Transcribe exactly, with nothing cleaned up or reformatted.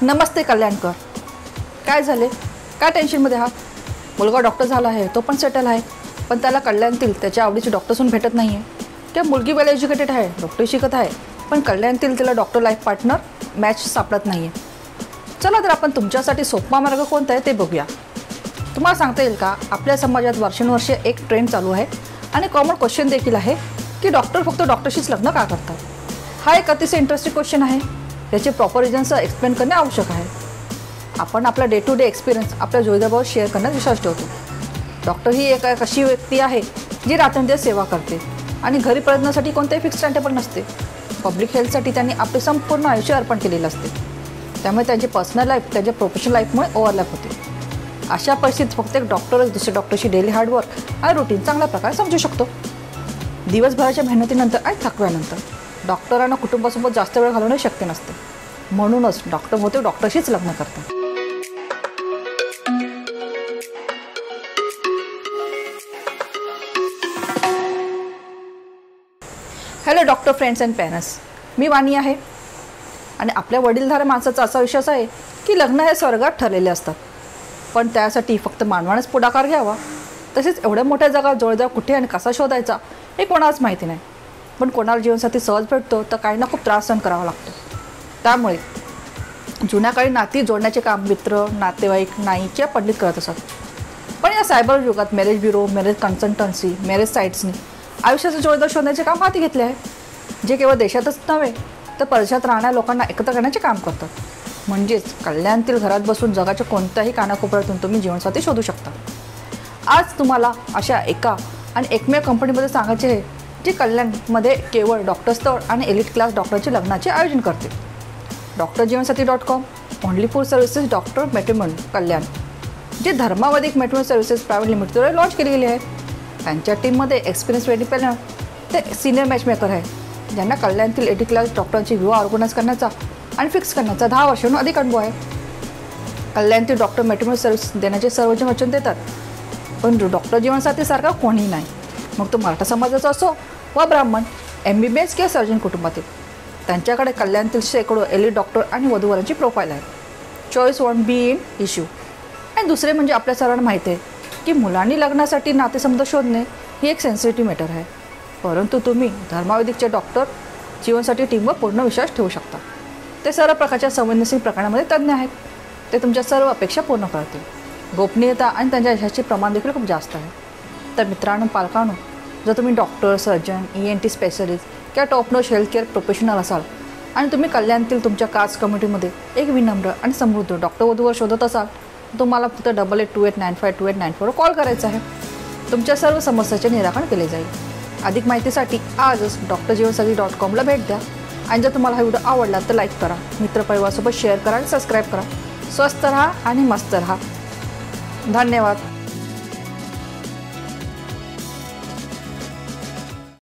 नमस्ते कल्याणकर, काय झाले? काय टेन्शनमध्ये आहात? मुलगा डॉक्टर झाला आहे, तो पण सेटल आहे, पण त्याला कल्याणतील त्याच्या आवडीचे डॉक्टरसून भेटत नाही आहे. किंवा मुलगी वेल एज्युकेटेड आहे, डॉक्टर शिकत आहे, पण कल्याणतील तिला डॉक्टर लाईफ पार्टनर मॅच सापडत नाही आहे. चला तर आपण तुमच्यासाठी सोपा मार्ग कोणता आहे ते बघूया. तुम्हाला सांगता येईल का, आपल्या समाजात वर्षानुवर्षे एक ट्रेंड चालू आहे आणि कॉमन क्वेश्चन देखील आहे की डॉक्टर फक्त डॉक्टरशीच लग्न का करतात. हा एक अतिशय इंटरेस्टिंग क्वेश्चन आहे. त्याचे प्रॉपर रिझन्स एक्सप्लेन करणे आवश्यक आहे. आपण आपला डे टू डे एक्सपिरियन्स आपल्या जोडीदाराबरोबर शेअर करण्यात विश्वास ठेवतो. डॉक्टर ही एक अशी व्यक्ती आहे जी रात्रंदिवस सेवा करते आणि घरी परतण्यासाठी कोणतेही फिक्स टाइम टेबल नसते. पब्लिक हेल्थसाठी त्यांनी आपले संपूर्ण आयुष्य अर्पण केलेलं असते. त्यामुळे त्यांची पर्सनल लाईफ त्यांच्या प्रोफेशनल लाईफमुळे ओव्हरलॅप होते. अशा परिस्थितीत फक्त एक डॉक्टरच दुसऱ्या डॉक्टरशी डेली हार्डवर्क आणि रुटीन चांगल्या प्रकारे समजू शकतो. दिवसभराच्या मेहनतीनंतर आणि थकव्यानंतर डॉक्टरांना कुटुंबासोबत जास्त वेळ घालवणे शक्य नसते. म्हणूनच डॉक्टर बहुतेक डॉक्टरशीच लग्न करतात. Hello doctor friends and parents, मी वाणी आहे आणि आपल्या वडीलधाऱ्या माणसाचा असा विश्वास आहे की लग्न हे स्वर्गात ठरलेले असतात, पण त्यासाठी फक्त मानवानेच पुढाकार घ्यावा. तसेच एवढ्या मोठ्या जगात जोडीदार कुठे आणि कसा शोधायचा हे कोणालाच माहिती नाही. पण कोणाला जीवनसाथी सहज भेटतो तर काहींना खूप त्रास सहन करावा लागतो. त्यामुळे जुन्या काळी नाती जोडण्याचे काम मित्र, नातेवाईक, नाई किंवा पंडित करत असत. पण या सायबर युगात marriage bureau, marriage consultancy, marriage साईट्सनी आयुष्याचं जोडीदार शोधण्याचे काम हाती घेतले आहे, जे केवळ देशातच नव्हे तर परदेशात राहणाऱ्या लोकांना एकत्र करण्याचे काम करतात. म्हणजेच कल्याणतील घरात बसून जगाच्या कोणत्याही कानाकोपऱ्यातून तुम्ही जीवनसाथी शोधू शकता. आज तुम्हाला अशा एका आणि एकमेव कंपनीमध्ये सांगायचे आहे जी कल्याणमध्ये केवळ डॉक्टर स्थळ आणि एलिट क्लास डॉक्टरचे लग्नाचे आयोजन करते. Doctor Jeevansathi dot com only for services doctor matrimony Kalyan, जे धर्मावधिक मॅट्रिमोनी सर्व्हिसेस प्रायव्हेट लिमिटेडद्वारे लॉन्च केली गेली आहे. त्यांच्या टीममध्ये एक्सपिरियन्स वेडिंग प्लॅनर ते सिनियर मॅचमेकर आहे, ज्यांना कल्याणतील एटी क्लास डॉक्टरांची विवाह ऑर्गनाईज करण्याचा आणि फिक्स करण्याचा दहा वर्षांहून अधिक अनुभव आहे. कल्याणतील डॉक्टर मॅट्रिमोनी सर्व्हिस देण्याचे सर्वजण वचन देतात, पण डॉक्टर जीवनसाथीसारखा कोणीही नाही. मग तो मराठा समाजाचा असो व Brahmin, M B B S किंवा सर्जन कुटुंबातील. त्यांच्याकडे कल्याणतील शेकडो एलिट डॉक्टर आणि वधूवरांची प्रोफाईल आहे. Choice won't be in issue. आणि दुसरे म्हणजे आपल्या सर्वांना माहिती आहे की मुलांनी लग्नासाठी नातेसंबंध शोधणे ही एक सेन्सिटिव्ह मॅटर आहे, परंतु तुम्ही धर्मावधिकचे डॉक्टर जीवनसाथी टीमवर पूर्ण विश्वास ठेवू शकता. ते सर्व प्रकारच्या संवेदनशील प्रकरणामध्ये तज्ज्ञ आहेत. ते तुमच्या सर्व अपेक्षा पूर्ण करतील. गोपनीयता आणि त्यांच्या यशाचे प्रमाण देखील खूप जास्त आहे. तर मित्रांनो, पालकांनो, जर तुम्ही doctor, surgeon, E N T specialist किंवा टॉप नॉच हेल्थकेअर प्रोफेशनल असाल आणि तुम्ही कल्याणतील तुमच्या कास्ट कम्युनिटीमध्ये एक विनम्र आणि समृद्ध डॉक्टर वधूवर शोधत असाल, तुम्हाला फक्त double eight two eight nine five two eight nine फोरवर कॉल करायचा आहे. तुमच्या सर्व समस्याचे निराकरण केले जाईल. अधिक माहितीसाठी आजच डॉक्टर जीवनसाथी डॉट कॉमला भेट द्या. आणि जर तुम्हाला हा व्हिडिओ आवडला तर लाईक करा, मित्रपरिवारासोबत शेअर करा आणि सबस्क्राईब करा. स्वस्थ राहा आणि मस्त राहा. धन्यवाद.